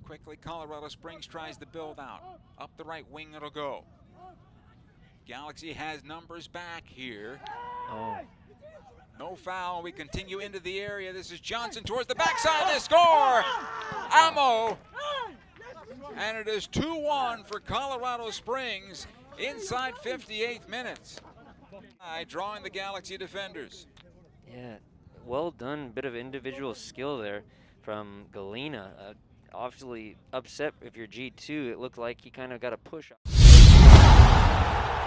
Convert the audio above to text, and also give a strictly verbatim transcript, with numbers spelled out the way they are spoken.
quickly. Colorado Springs tries to build out. Up the right wing it'll go. Galaxy has numbers back here. Oh. No foul. We continue into the area. This is Johnson towards the backside. They score! Amoh! And it is two one for Colorado Springs inside fifty-eighth minutes. Drawing the Galaxy defenders. Yeah, well done. Bit of individual skill there from Galena. Uh, obviously upset if you're G two. It looked like he kind of got a push.